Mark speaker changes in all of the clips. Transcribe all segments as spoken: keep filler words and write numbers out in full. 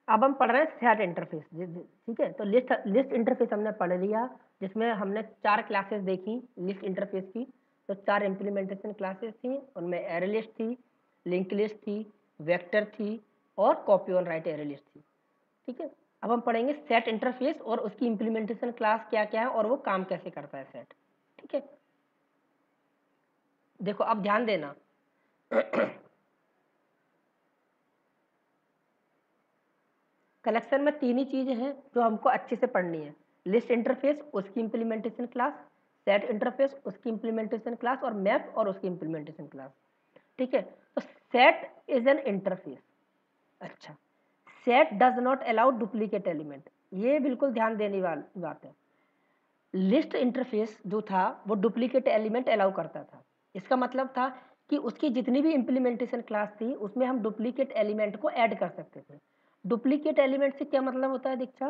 Speaker 1: अब हम पढ़ रहे हैं सेट इंटरफेस, ठीक है। तो लिस्ट लिस्ट इंटरफेस हमने पढ़ लिया, जिसमें हमने चार क्लासेस देखी लिस्ट इंटरफेस की। तो चार इम्प्लीमेंटेशन क्लासेस थी, उनमें एरे लिस्ट थी, लिंक लिस्ट थी, वेक्टर थी और copy on write array list थी, ठीक है। अब हम पढ़ेंगे सेट इंटरफेस और उसकी इम्प्लीमेंटेशन क्लास क्या क्या है और वो काम कैसे करता है सेट, ठीक है। देखो अब ध्यान देना कलेक्शन में तीन ही चीजें हैं जो हमको अच्छे से पढ़नी है, लिस्ट इंटरफेस उसकी इम्प्लीमेंटेशन क्लास, सेट इंटरफेस उसकी इम्प्लीमेंटेशन क्लास और मैप और उसकी इम्प्लीमेंटेशन क्लास, ठीक है। तो सेट इज एन इंटरफेस। अच्छा, set does not allow duplicate element, ये बिल्कुल ध्यान देने वाली बात है। लिस्ट इंटरफेस जो था वो डुप्लीकेट एलिमेंट अलाउ करता था। इसका मतलब था कि उसकी जितनी भी इम्प्लीमेंटेशन क्लास थी उसमें हम डुप्लीकेट एलिमेंट को ऐड कर सकते थे। डुप्लीकेट एलिमेंट से क्या मतलब होता है दीक्षा?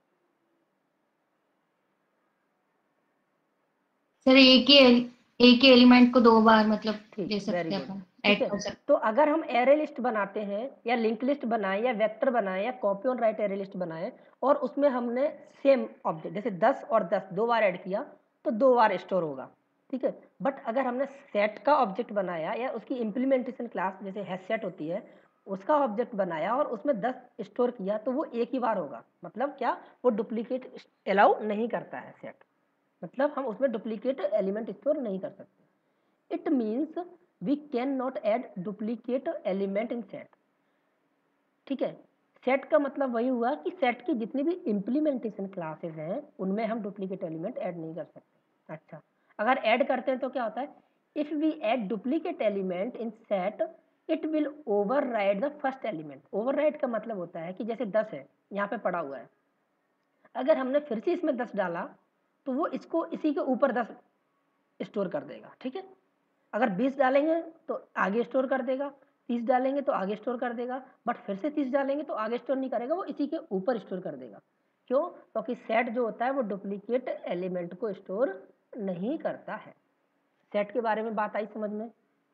Speaker 2: सर एक ही एक ही एलिमेंट को दो बार मतलब
Speaker 1: ठीक,
Speaker 2: दे
Speaker 1: वेरी
Speaker 2: सकते हैं,
Speaker 1: गुड,
Speaker 2: अपन
Speaker 1: ठीक
Speaker 2: ऐड
Speaker 1: है।
Speaker 2: कर सकते
Speaker 1: तो अगर हम एरे लिस्ट बनाते हैं या लिंक लिस्ट बनाए या वेक्टर बनाए या copy on write array list बनाए और उसमें हमने सेम ऑब्जेक्ट जैसे दस और दस दो बार ऐड किया तो दो बार स्टोर होगा, ठीक है। बट अगर हमने सेट का ऑब्जेक्ट बनाया या उसकी इम्प्लीमेंटेशन क्लास जैसे हैश सेट होती है उसका ऑब्जेक्ट बनाया और उसमें दस स्टोर किया तो वो एक ही बार होगा। मतलब क्या, वो डुप्लीकेट अलाउ नहीं करता है सेट, मतलब हम उसमें डुप्लीकेट एलिमेंट स्टोर नहीं कर सकते। It means we cannot add duplicate element in set, ठीक है। सेट का मतलब वही हुआ कि सेट की जितनी भी इम्प्लीमेंटेशन क्लासेस हैं उनमें हम डुप्लीकेट एलिमेंट ऐड नहीं कर सकते। अच्छा, अगर ऐड करते हैं तो क्या होता है, if we add duplicate element in set it will override the first element. Override का मतलब होता है कि जैसे दस है यहाँ पे पड़ा हुआ है, अगर हमने फिर से इसमें दस डाला तो वो इसको इसी के ऊपर दस स्टोर कर देगा, ठीक है। अगर बीस डालेंगे तो आगे स्टोर कर देगा, तीस डालेंगे तो आगे स्टोर कर देगा, बट फिर से तीस डालेंगे तो आगे स्टोर नहीं करेगा, वो इसी के ऊपर स्टोर कर देगा। क्यों? क्योंकि सेट जो होता है वो डुप्लीकेट एलिमेंट को स्टोर नहीं करता है। सेट के बारे में बात आई समझ में?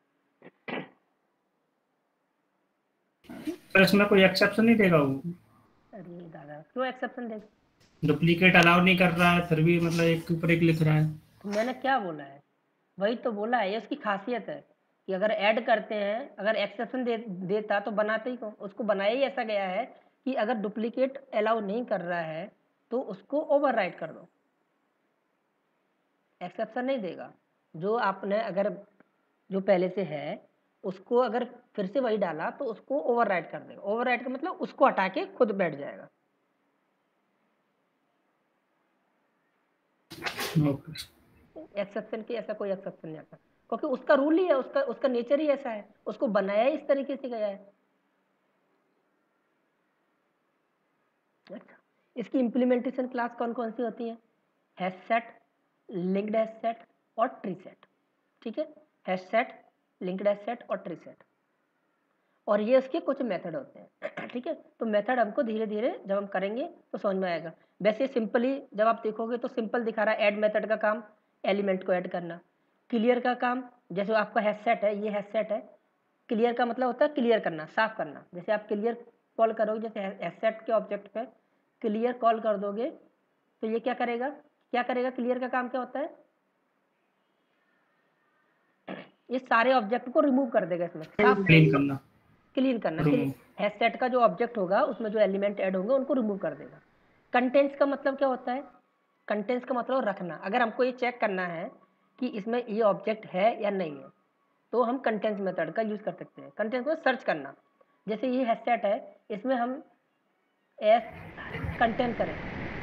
Speaker 3: पर इसमें कोई एक्सेप्शन नहीं देगा वो?
Speaker 1: अरे दादा, क्यों एक्सेप्शन देगा?
Speaker 3: डुप्लीकेट अलाउ नहीं कर रहा है फिर भी मतलब एक के ऊपर एक लिख रहा है।
Speaker 1: तो मैंने क्या बोला है, वही तो बोला है, ये उसकी खासियत है कि अगर ऐड करते हैं, अगर एक्सेप्शन दे देता तो बनाते ही कौन, उसको बनाया ही ऐसा गया है कि अगर डुप्लीकेट अलाउ नहीं कर रहा है तो उसको ओवरराइट कर दो, एक्सेप्शन नहीं देगा। जो आपने अगर जो पहले से है उसको अगर फिर से वही डाला तो उसको ओवरराइट कर देगा। ओवरराइट का मतलब उसको हटा के खुद बैठ जाएगा। एक्सेप्शन की ऐसा कोई एक्सेप्शन नहीं आता क्योंकि उसका रूल ही है, उसका उसका नेचर ही ऐसा है, उसको बनाया ही इस तरीके से गया है। अच्छा, इसकी इम्प्लीमेंटेशन क्लास कौन कौन सी होती है? Hash set, linked hash set और ट्री सेट, ठीक है। Hash set, linked hash set और ट्री सेट, और ये इसके कुछ मेथड होते हैं ठीक है। तो मेथड हमको धीरे धीरे जब हम करेंगे तो समझ में आएगा। वैसे सिंपली जब आप देखोगे तो सिंपल दिखा रहा है, ऐड मेथड का काम एलिमेंट को ऐड करना, क्लियर का काम जैसे आपका हैश सेट है, ये हैश सेट है, क्लियर का मतलब होता है क्लियर करना, साफ करना। जैसे आप क्लियर कॉल करोगे, जैसे हैश सेट के ऑब्जेक्ट पे क्लियर कॉल कर दोगे तो ये क्या करेगा, क्या करेगा, क्लियर का काम क्या होता है, ये सारे ऑब्जेक्ट को रिमूव कर देगा, इसमें साफ
Speaker 3: क्लीन करना,
Speaker 1: क्लीन करना। हैश सेट का जो ऑब्जेक्ट होगा उसमें जो एलिमेंट ऐड होंगे उनको रिमूव कर देगा। कंटेंट्स का मतलब क्या होता है, कंटेंट्स का मतलब रखना। अगर हमको ये चेक करना है कि इसमें ये ऑब्जेक्ट है या नहीं है तो हम कंटेंट्स मेथड का यूज कर सकते हैं। कंटेंट्स को सर्च करना, जैसे ये हैश सेट है, इसमें हम एस कंटेंट करें,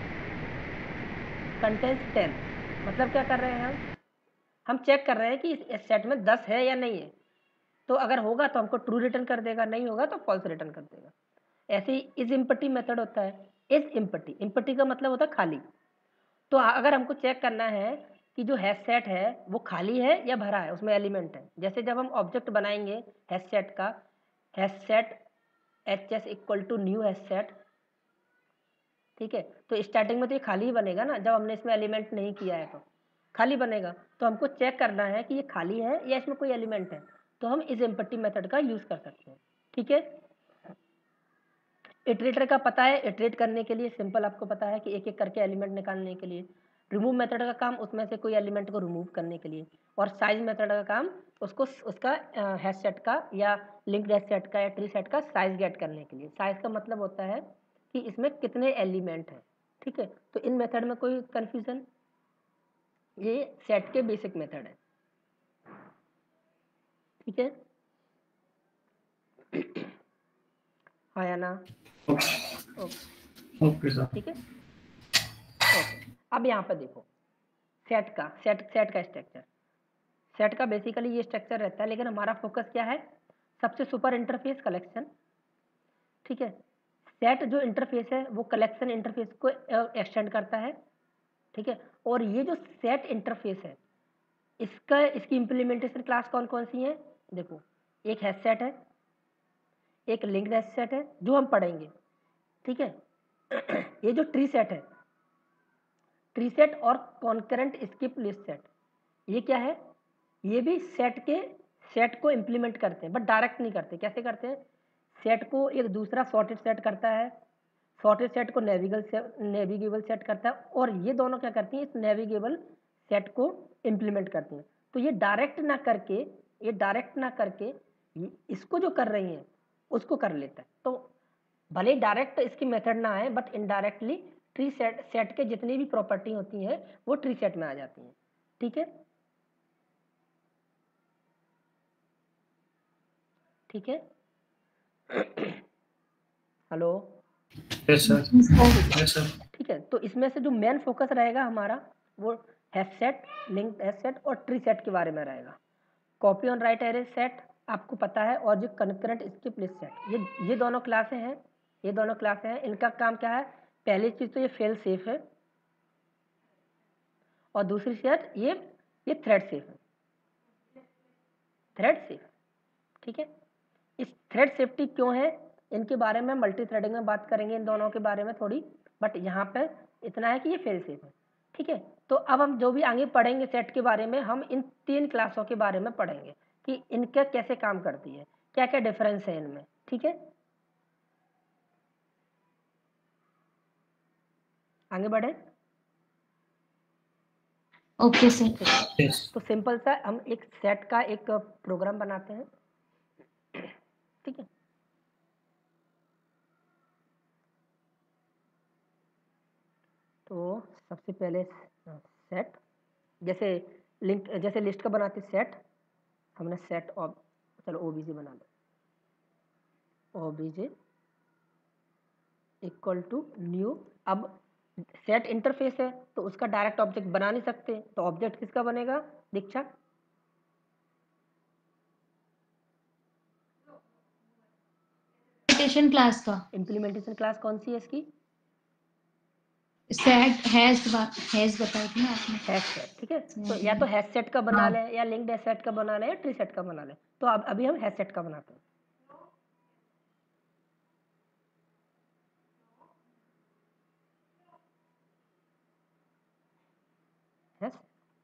Speaker 1: कंटेंट्स टेन, मतलब क्या कर रहे हैं हम हम चेक कर रहे हैं कि इस सेट में दस है या नहीं है। तो अगर होगा तो हमको ट्रू रिटर्न कर देगा, नहीं होगा तो फॉल्स रिटर्न कर देगा। ऐसे ही इज इम्पटी मेथड होता है। इज इम्पटी, इम्पटी का मतलब होता है खाली। तो अगर हमको चेक करना है कि जो हैश सेट है वो खाली है या भरा है, उसमें एलिमेंट है, जैसे जब हम ऑब्जेक्ट बनाएंगे हैश सेट का, hash set H S equal to new hash set, ठीक है। तो स्टार्टिंग में तो ये खाली ही बनेगा ना, जब हमने इसमें एलिमेंट नहीं किया है तो खाली बनेगा। तो हमको चेक करना है कि ये खाली है या इसमें कोई एलिमेंट है, तो हम इस एम्पटी मेथड का यूज कर सकते हैं, ठीक है। इटरेटर का पता है, इटरेट करने के लिए सिंपल आपको पता है कि एक एक करके एलिमेंट निकालने के लिए। रिमूव मेथड का काम उसमें से कोई एलिमेंट को रिमूव करने के लिए, और साइज मेथड का काम उसको उसका हैश सेट का या लिंक्ड हैश सेट का या ट्री सेट का साइज गेट करने के लिए। साइज का मतलब होता है कि इसमें कितने एलिमेंट हैं, ठीक है। तो इन मेथड में कोई कंफ्यूजन, ये सेट के बेसिक मेथड है, ठीक है। हाँ या ना? Okay
Speaker 3: okay sir.
Speaker 1: ठीक है, ओके। अब यहाँ पर देखो सेट का सेट सेट का स्ट्रक्चर। सेट का बेसिकली ये स्ट्रक्चर रहता है, लेकिन हमारा फोकस क्या है, सबसे सुपर इंटरफेस कलेक्शन, ठीक है। सेट जो इंटरफेस है वो कलेक्शन इंटरफेस को एक्सटेंड करता है, ठीक है। और ये जो सेट इंटरफेस है इसका इसकी इम्प्लीमेंटेशन क्लास कौन कौन सी है, देखो एक हैश सेट है, एक लिंक्ड हैश सेट है जो हम पढ़ेंगे, ठीक है। ये जो ट्री सेट है, ट्री सेट और कॉन्करेंट स्किप लिस्ट सेट, ये क्या है, ये भी सेट के सेट को इम्प्लीमेंट करते हैं, बट डायरेक्ट नहीं करते। कैसे करते हैं, सेट को एक दूसरा सॉर्टेड सेट करता है, सॉर्टेड सेट को नेविगेबल सेट नेविगेबल सेट करता है, और ये दोनों क्या करती हैं, इस नेविगेबल सेट को इम्प्लीमेंट करती हैं। तो ये डायरेक्ट ना करके ये डायरेक्ट ना करके ये इसको जो कर रही हैं उसको कर लेता है। तो भले डायरेक्ट इसकी मेथड ना आए, but indirectly tree set set के जितनी भी प्रॉपर्टी होती हैं वो ट्री सेट में आ जाती हैं, ठीक है, ठीक है। Hello,
Speaker 3: yes sir, yes sir.
Speaker 1: ठीक है। तो इसमें से जो मेन फोकस रहेगा हमारा वो hash set, linked hash set और ट्री सेट के बारे में रहेगा। Copy on write array set आपको पता है, और जो कनकरेंट स्किप लिस्ट सेट, ये ये दोनों क्लासें हैं, ये दोनों क्लासें हैं। इनका काम क्या है, पहली चीज़ तो ये फेल सेफ है, और दूसरी सेट ये ये थ्रेड सेफ है, थ्रेड सेफ, ठीक है। इस थ्रेड सेफ्टी क्यों है, इनके बारे में मल्टी थ्रेडिंग में बात करेंगे, इन दोनों के बारे में थोड़ी, बट यहाँ पे इतना है कि ये फेल सेफ है, ठीक है। तो अब हम जो भी आगे पढ़ेंगे सेट के बारे में, हम इन तीन क्लासों के बारे में पढ़ेंगे कि इनका कैसे काम करती है, क्या क्या डिफरेंस है इनमें, ठीक है। आगे बढ़े,
Speaker 2: ओके सर।
Speaker 3: यस
Speaker 1: तो सिंपल सा हम एक सेट का एक प्रोग्राम बनाते हैं, ठीक है। तो सबसे पहले सेट, जैसे लिंक जैसे लिस्ट का बनाते सेट, हमने सेट ऑफ, चलो ओबीजे बना लो, ओबीजे इक्वल टू न्यू। अब सेट इंटरफेस है तो उसका डायरेक्ट ऑब्जेक्ट बना नहीं सकते, तो ऑब्जेक्ट किसका बनेगा, दीक्षा,
Speaker 2: इम्प्लीमेंटेशन क्लास का
Speaker 1: इम्प्लीमेंटेशन क्लास कौन सी है इसकी,
Speaker 2: सेट हैज हैज बताई थी ना आपने।
Speaker 1: हैश सेट, ठीक है। तो या तो हैश सेट का बना लें, या लिंक्ड हैश सेट का बना लें, या ट्री सेट का बना लें। तो अब अभी हम हैश सेट का बनाते हैं, हैश,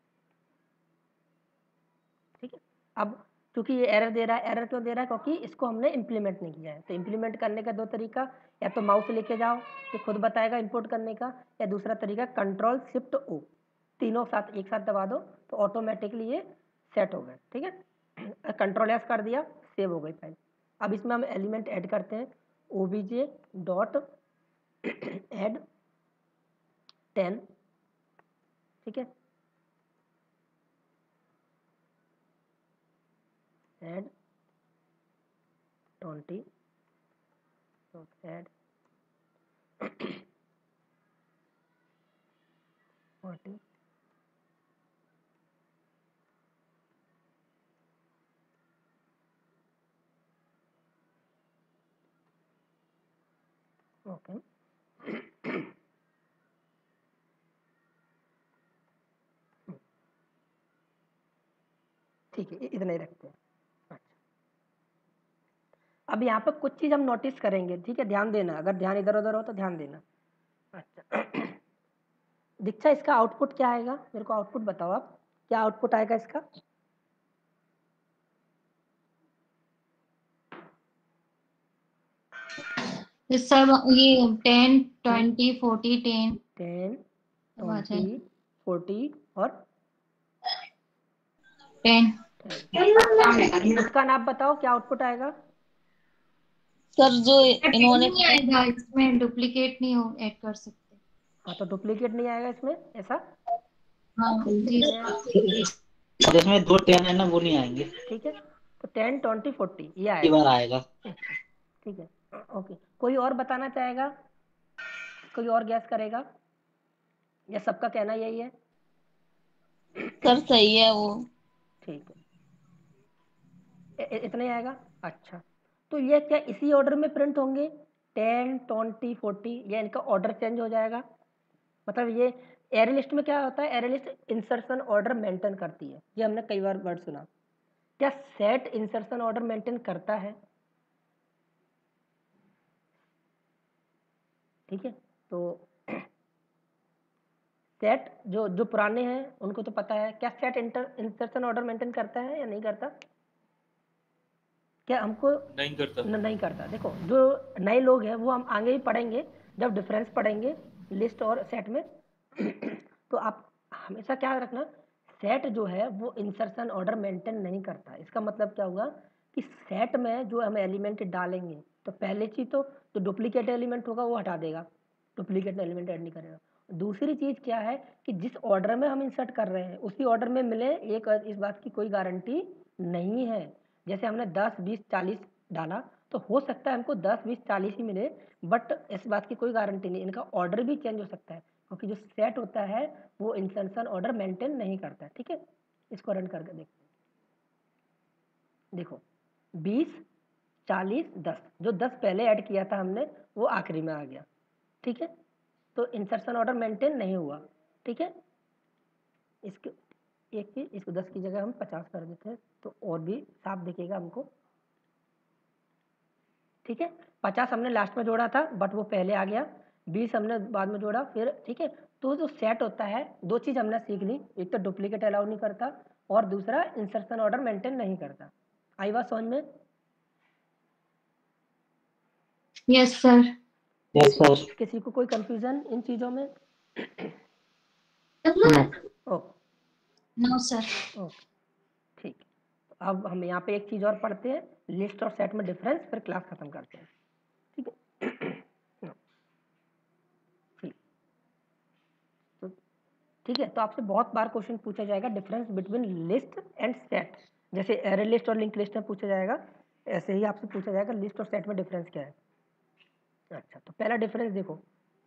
Speaker 1: ठीक है। अब क्योंकि ये एरर दे रहा है, एरर क्यों दे रहा है, क्योंकि इसको हमने इम्प्लीमेंट नहीं किया है। तो इम्प्लीमेंट करने का दो तरीका, या तो माउस लेके जाओ, ये खुद बताएगा इंपोर्ट करने का, या दूसरा तरीका कंट्रोल शिफ्ट ओ, तीनों साथ एक साथ दबा दो तो ऑटोमेटिकली ये सेट हो गए, ठीक है। कंट्रोल एस कर दिया, सेव हो गई फाइल। अब इसमें हम एलिमेंट ऐड करते हैं, O B J dot add ten, ठीक है, add twenty dot add forty, okay. ठीक है, इतना ही रखते हैं। अच्छा, अब यहाँ पर कुछ चीज़ हम नोटिस करेंगे, ठीक है, ध्यान देना, अगर ध्यान इधर उधर हो तो ध्यान देना। अच्छा, दीक्षा इसका आउटपुट क्या आएगा, मेरे को आउटपुट बताओ आप, क्या आउटपुट आएगा इसका,
Speaker 2: ये सब ये ten twenty forty ten
Speaker 1: ten
Speaker 2: सब आ
Speaker 1: ट्वेंटी
Speaker 2: जाए।
Speaker 1: फोर्टी और
Speaker 2: टेन।
Speaker 1: टेन। इसका नाम बताओ क्या आउटपुट आएगा।
Speaker 4: सर जो
Speaker 2: टेन
Speaker 4: इन्होंने
Speaker 2: नहीं आएगा इसमें, डुप्लीकेट नहीं हो ऐड कर सकते।
Speaker 1: हाँ तो डुप्लीकेट नहीं आएगा इसमें, ऐसा
Speaker 2: हाँ जी।
Speaker 1: नहीं आएगा।
Speaker 5: और इसमें दो टेन है ना, वो नहीं आएंगे,
Speaker 1: ठीक है, तो टेन ट्वेंटी फोर्टी ये
Speaker 5: ये
Speaker 1: आएगा।
Speaker 5: बार आएगा।
Speaker 1: ठीक है, ओके। कोई और बताना चाहेगा, कोई और गैस करेगा, या सबका कहना यही है।
Speaker 4: सर सही है वो।
Speaker 1: ठीक है, इ- इतना ही आएगा। अच्छा, तो ये क्या इसी ऑर्डर में प्रिंट होंगे, टेन ट्वेंटी फोर्टी, या इनका ऑर्डर चेंज हो जाएगा। मतलब ये एरे लिस्ट में क्या होता है, array list insertion order maintain करती है, ये हमने कई बार वर्ड सुना। क्या सेट इंसर्शन ऑर्डर मेंटेन करता है। ठीक है, तो सेट जो जो पुराने हैं उनको तो पता है, क्या set inter insertion order maintain करता है या नहीं करता। क्या हमको
Speaker 6: नहीं करता।
Speaker 1: न, नहीं करता। देखो जो नए लोग हैं वो हम आगे भी पढ़ेंगे जब डिफरेंस पढ़ेंगे लिस्ट और सेट में। तो आप हमेशा क्या रखना, सेट जो है वो इंसर्शन ऑर्डर मेंटेन नहीं करता। इसका मतलब क्या हुआ कि सेट में जो हम एलिमेंट डालेंगे तो पहले चीज तो जो डुप्लीकेट एलिमेंट होगा वो हटा देगा, डुप्लीकेट एलिमेंट ऐड नहीं करेगा। दूसरी चीज क्या है कि जिस ऑर्डर में हम इंसर्ट कर रहे हैं उसी ऑर्डर में मिले, एक इस बात की कोई गारंटी नहीं है। जैसे हमने दस बीस चालीस डाला तो हो सकता है हमको दस बीस चालीस ही मिले, बट इस बात की कोई गारंटी नहीं, इनका ऑर्डर भी चेंज हो सकता है, क्योंकि जो सेट होता है वो इंसर्शन ऑर्डर मेंटेन नहीं करता है। ठीक है, इसको रन करके देखते हैं। देखो बीस चालीस दस, जो दस पहले ऐड किया था हमने वो आखिरी में आ गया। ठीक है, तो इंसर्शन ऑर्डर मेंटेन नहीं हुआ। ठीक है, इसके एक की इसको दस की जगह हम पचास कर देते हैं तो और भी साफ दिखेगा हमको। ठीक है, पचास हमने लास्ट में जोड़ा था बट वो पहले आ गया, बीस हमने बाद में जोड़ा फिर। ठीक है, तो जो सेट होता है दो चीज हमने सीख ली, एक तो डुप्लीकेट अलाउ नहीं करता और दूसरा इंसर्शन ऑर्डर मेंटेन नहीं करता। आई बात समझ में।
Speaker 2: Yes sir.
Speaker 5: Yes sir.
Speaker 1: किसी को कोई कंफ्यूजन इन चीजों में। Okay
Speaker 2: no sir.
Speaker 1: ओके ठीक है, तो अब हम यहाँ पे एक चीज और पढ़ते हैं, लिस्ट और सेट में डिफरेंस, फिर क्लास खत्म करते हैं। ठीक है ठीक तो ठीक है, तो आपसे बहुत बार क्वेश्चन पूछा जाएगा difference between list and set. जैसे एरे लिस्ट और लिंक लिस्ट में पूछा जाएगा, ऐसे ही आपसे पूछा जाएगा लिस्ट और सेट में डिफरेंस क्या है। अच्छा, तो पहला डिफरेंस देखो,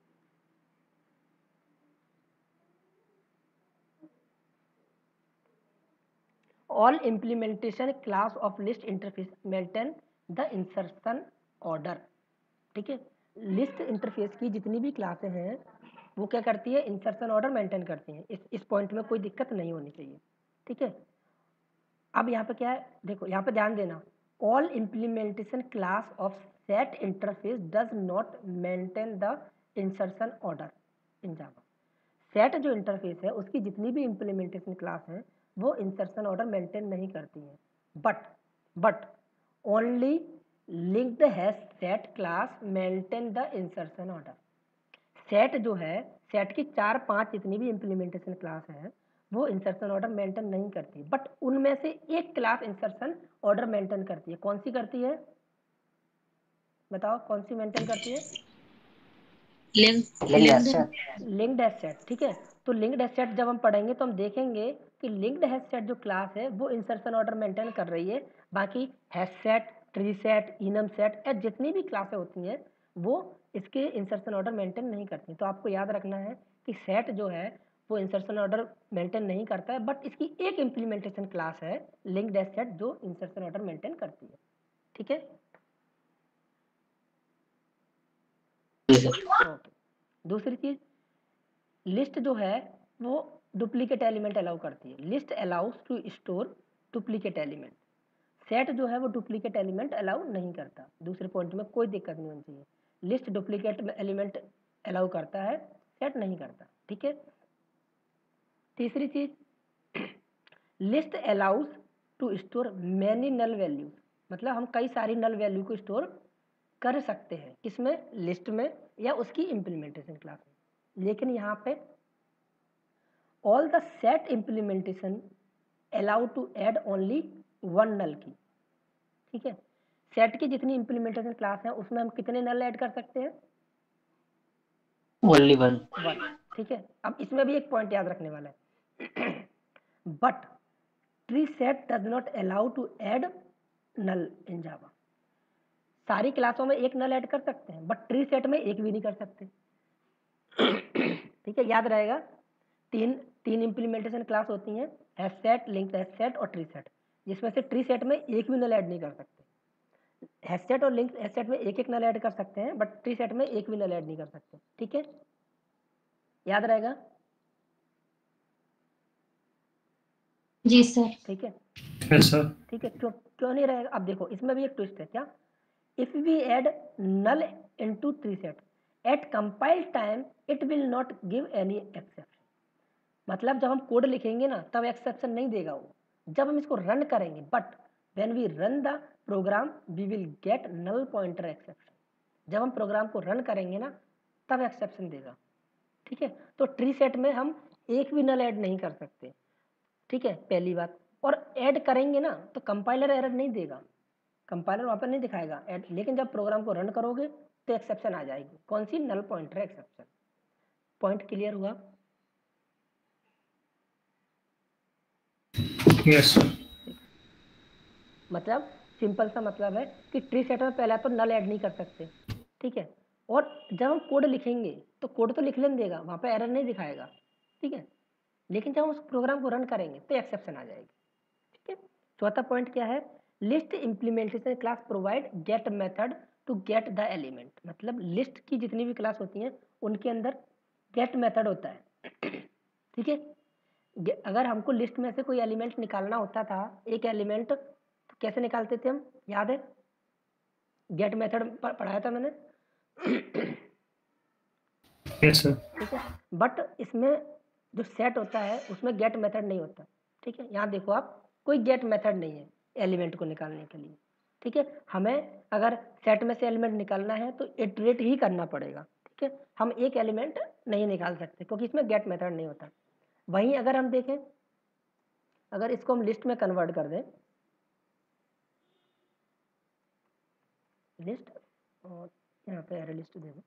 Speaker 1: all implementation class of list interface maintain the insertion order. ठीक है, लिस्ट इंटरफेस की जितनी भी क्लासें हैं वो क्या करती है, इंसर्शन ऑर्डर मेंटेन करती हैं। इस इस पॉइंट में कोई दिक्कत नहीं होनी चाहिए। ठीक है, अब यहाँ पे क्या है, देखो यहाँ पे ध्यान देना, all implementation class of set interface does not maintain the insertion order in Java. Set जो इंटरफेस है उसकी जितनी भी इम्प्लीमेंटेशन क्लास है वो इंसर्शन ऑर्डर मेंटेन नहीं करती है, but but only linked hash set class maintain the insertion order. Set जो है, सेट की चार पांच जितनी भी इम्प्लीमेंटेशन क्लास है वो इंसर्शन ऑर्डर मेंटेन नहीं करती, बट उनमें से एक क्लास इंसर्शन ऑर्डर मेंटेन करती है। कौन सी करती है बताओ, कौन सी मेंटेन करती है। Linked hashset. ठीक है, तो लिंक्ड एसेट जब हम पढ़ेंगे तो हम देखेंगे कि लिंक्ड एसेट जो क्लास है वो इंसर्शन ऑर्डर मेंटेन कर रही है, बाकी hashset tree set enum set या जितनी भी क्लासें होती हैं वो इसके इंसर्शन ऑर्डर मेंटेन नहीं करती। तो आपको याद रखना है कि सेट जो है वो इंसर्शन ऑर्डर मेंटेन नहीं करता है, बट इसकी एक इम्प्लीमेंटेशन क्लास है लिंक्ड एसेट जो इंसर्शन ऑर्डर मेंटेन करती है। ठीक है, ओके। दूसरी चीज, लिस्ट जो है वो डुप्लीकेट एलिमेंट अलाउ करती है, list allows to store duplicate element. Set जो है वो डुप्लीकेट एलिमेंट अलाउ नहीं करता। दूसरे पॉइंट में कोई दिक्कत नहीं होनी चाहिए, लिस्ट डुप्लीकेट एलिमेंट अलाउ करता है, सेट नहीं करता। ठीक है, तीसरी चीज, list allows to store many null values, मतलब हम कई सारी नल वैल्यू को स्टोर कर सकते हैं, किसमें, लिस्ट में या उसकी इम्प्लीमेंटेशन क्लास में। लेकिन यहाँ पे all the set implementation allow to add only one null की, ठीक है। सेट की जितनी इम्प्लीमेंटेशन क्लास है उसमें हम कितने नल ऐड कर सकते हैं,
Speaker 5: ओनली वन।
Speaker 1: वन, ठीक है। अब इसमें भी एक पॉइंट याद रखने वाला है, but tree set does not allow to add null in Java. सारी क्लासों में एक नल ऐड कर सकते हैं, बट ट्री सेट में एक भी नहीं कर सकते, ठीक है। याद रहेगा, तीन तीन इम्प्लीमेंटेशन क्लास होती हैं, hash set, linked hash set और ट्री सेट, जिसमें से ट्री सेट में एक भी नल ऐड नहीं कर सकते। हैश सेट और लिंक्ड हैश सेट में एक एक नल ऐड कर सकते हैं, बट ट्री सेट में एक भी नल ऐड नहीं कर सकते, ठीक है। याद रहेगा,
Speaker 2: जी सर।
Speaker 1: ठीक है,
Speaker 3: यस सर।
Speaker 1: ठीक है। क्यों क्यों नहीं रहेगा, अब देखो इसमें भी एक ट्विस्ट है, क्या, if we add null into tree set at compile time it will not give any exception. मतलब जब हम कोड लिखेंगे ना तब एक्सेप्शन नहीं देगा वो, जब हम इसको रन करेंगे, but when we run the program we will get null pointer exception. जब हम प्रोग्राम को रन करेंगे ना तब एक्सेप्शन देगा, ठीक है। तो ट्री सेट में हम एक भी नल ऐड नहीं कर सकते, ठीक है, पहली बात। और ऐड करेंगे ना तो कंपाइलर एरर नहीं देगा, कंपाइलर वहाँ पर नहीं दिखाएगा ऐड, लेकिन जब प्रोग्राम को रन करोगे तो एक्सेप्शन आ जाएगी। कौन सी, null pointer exception. Point clear हुआ,
Speaker 3: यस सर।
Speaker 1: मतलब सिंपल सा मतलब है कि ट्री सेट में पहला तो नल ऐड नहीं कर सकते, ठीक है। और जब हम कोड लिखेंगे तो कोड तो लिख लेने देगा, वहाँ पे एरर नहीं दिखाएगा, ठीक है। लेकिन जब हम उस प्रोग्राम को रन करेंगे तो एक्सेप्शन आ जाएगी, ठीक है। चौथा पॉइंट क्या है, list implementation class provide get method to get the element. मतलब लिस्ट की जितनी भी क्लास होती हैं उनके अंदर गेट मेथड होता है, ठीक है। अगर हमको लिस्ट में से कोई एलिमेंट निकालना होता था, एक एलिमेंट, तो कैसे निकालते थे हम, याद है, गेट मेथड पढ़ाया था मैंने,
Speaker 3: यस सर।
Speaker 1: ठीक है। बट इसमें जो सेट होता है उसमें गेट मेथड नहीं होता, ठीक है। यहाँ देखो आप, कोई गेट मेथड नहीं है एलिमेंट को निकालने के लिए, ठीक है। हमें अगर सेट में से एलिमेंट निकालना है तो इटरेट ही करना पड़ेगा, ठीक है। हम एक एलिमेंट नहीं निकाल सकते क्योंकि इसमें गेट मेथड नहीं होता। वहीं अगर हम देखें, अगर इसको हम लिस्ट में कन्वर्ट कर दें, लिस्ट, और यहाँ पे एरे लिस्ट दे दो,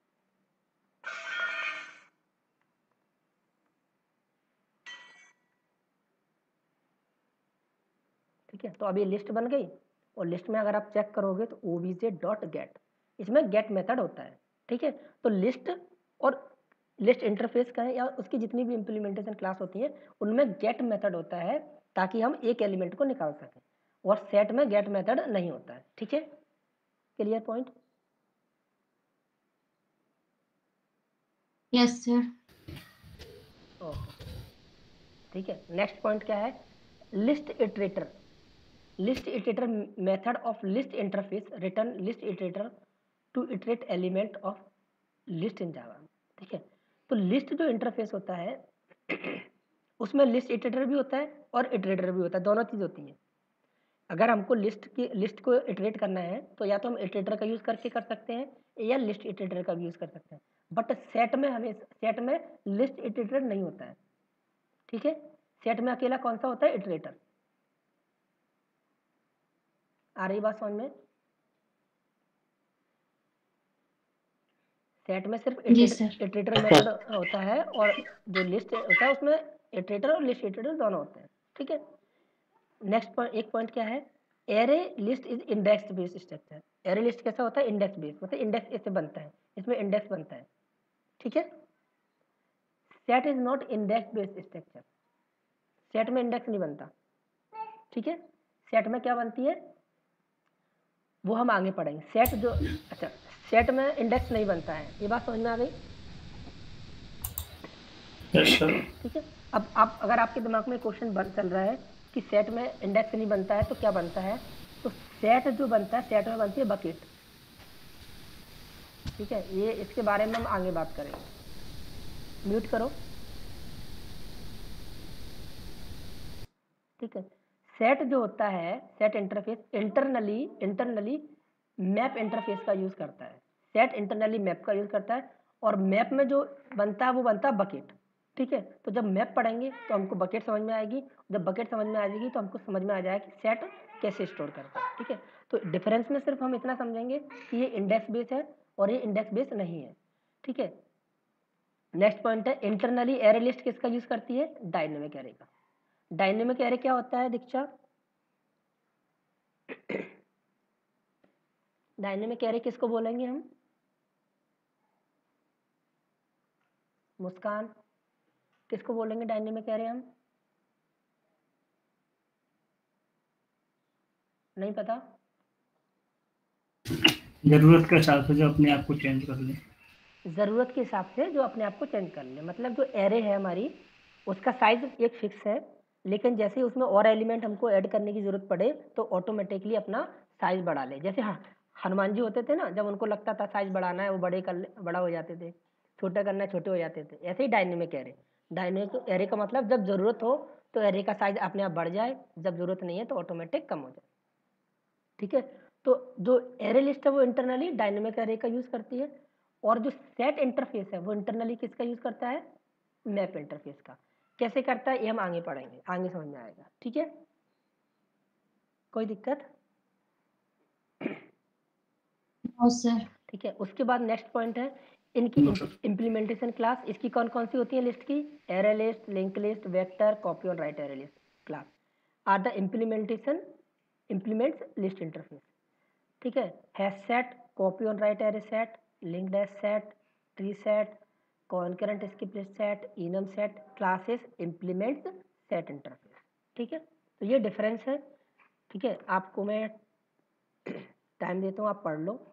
Speaker 1: ठीक है। तो अब ये लिस्ट बन गई, और लिस्ट में अगर आप चेक करोगे तो ओबीजे डॉट गेट, इसमें गेट मेथड होता है, ठीक है। तो लिस्ट और लिस्ट इंटरफेस का है या उसकी जितनी भी इम्प्लीमेंटेशन क्लास होती है उनमें गेट मेथड होता है ताकि हम एक एलिमेंट को निकाल सकें, और सेट में गेट मेथड नहीं होता है, ठीक है। Clear point,
Speaker 2: yes sir.
Speaker 1: Okay, ठीक है। नेक्स्ट पॉइंट क्या है, list iterator. List iterator method of list interface return list iterator to iterate element of list in Java, ठीक है। तो लिस्ट जो इंटरफेस होता है उसमें लिस्ट इटरेटर भी होता है और इटरेटर भी होता है, दोनों चीज़ होती हैं। अगर हमको लिस्ट की लिस्ट को इटरेट करना है तो या तो हम इटरेटर का यूज़ करके कर सकते हैं या लिस्ट इटरेटर का भी यूज़ कर सकते हैं, बट सेट में हमें सेट में लिस्ट इटरेटर नहीं होता है, ठीक है। सेट में अकेला कौन सा होता है, इटरेटर। आ रही बात समझ में, सेट में सिर्फ
Speaker 2: जी सर।
Speaker 1: इटरेटर मेथड होता है, और जो लिस्ट होता है उसमें इटरेटर और लिस्ट इटरेटर दोनों होते हैं, ठीक है। नेक्स्ट पॉइंट, एक पॉइंट क्या है, array list is index based structure. Array list कैसा होता है, इंडेक्स बेस्ड, मतलब इंडेक्स इससे बनता है, इसमें इंडेक्स बनता है, ठीक है। Set is not index based structure, set में इंडेक्स नहीं बनता, ठीक है। सेट में क्या बनती है वो हम आगे पढ़ेंगे। सेट जो, अच्छा, सेट में इंडेक्स नहीं बनता है, ये बात समझ में आ गई,
Speaker 3: यस सर।
Speaker 1: ठीक है। अब आप अगर आपके दिमाग में क्वेश्चन बन चल रहा है कि सेट में इंडेक्स नहीं बनता है तो क्या बनता है, तो सेट जो बनता है, सेट में बनती है बकेट, ठीक है। ये इसके बारे में हम आगे बात करेंगे, म्यूट करो, ठीक है। सेट जो होता है, set interface internally internally map interface का यूज़ करता है, सेट इंटरनली मैप का यूज़ करता है, और मैप में जो बनता है वो बनता है बकेट। ठीक है, तो जब मैप पढ़ेंगे तो हमको बकेट समझ में आएगी, जब बकेट समझ में आ जाएगी तो हमको समझ में आ जाएगा कि सेट कैसे स्टोर करता है। ठीक है, तो डिफरेंस में सिर्फ हम इतना समझेंगे कि ये इंडेक्स बेस है और ये इंडेक्स बेस नहीं है। ठीक है, नेक्स्ट पॉइंट है इंटरनली एरे लिस्ट किसका यूज़ करती है? डायनेमिक एरे का। डायनेमिक एरे क्या होता है दीक्षा? डायनेमिक एरे किसको बोलेंगे हम? मुस्कान, किसको बोलेंगे डायनेमिक एरे हम? नहीं पता?
Speaker 3: जरूरत के हिसाब से जो अपने आप को चेंज कर ले।
Speaker 1: ज़रूरत के हिसाब से जो अपने आप को चेंज कर ले, मतलब जो एरे है हमारी उसका साइज एक फिक्स है, लेकिन जैसे ही उसमें और एलिमेंट हमको ऐड करने की ज़रूरत पड़े तो ऑटोमेटिकली अपना साइज बढ़ा ले। जैसे हाँ हनुमान जी होते थे ना, जब उनको लगता था साइज बढ़ाना है वो बड़े कर ले, बड़ा हो जाते थे, छोटा करना है छोटे हो जाते थे। ऐसे ही डायनेमिक एरे, डायनेमिक एरे का मतलब जब ज़रूरत हो तो एरे का साइज अपने आप बढ़ जाए, जब ज़रूरत नहीं है तो ऑटोमेटिक कम हो जाए। ठीक है, तो जो एरे लिस्ट है वो इंटरनली डायनेमिक एरे का यूज़ करती है, और जो सेट इंटरफेस है वो इंटरनली किसका यूज़ करता है? मैप इंटरफेस का। कैसे करता है ये हम आगे पढ़ेंगे, आगे समझ में आएगा। ठीक है, कोई दिक्कत?
Speaker 2: No sir.
Speaker 1: ठीक है, उसके बाद नेक्स्ट पॉइंट है इनकी
Speaker 3: No, sir.
Speaker 1: Implementation class. इसकी कौन कौन सी होती है लिस्ट की? Array list, link list, vector, copy और write array list class are the implementation implements list interface. ठीक है, hash set, copy on write array set, linked array set, tree set, concurrent skip list set, enum set, classes implements set interface. ठीक है, तो ये difference है। ठीक है, आपको मैं टाइम देता हूँ, आप पढ़ लो।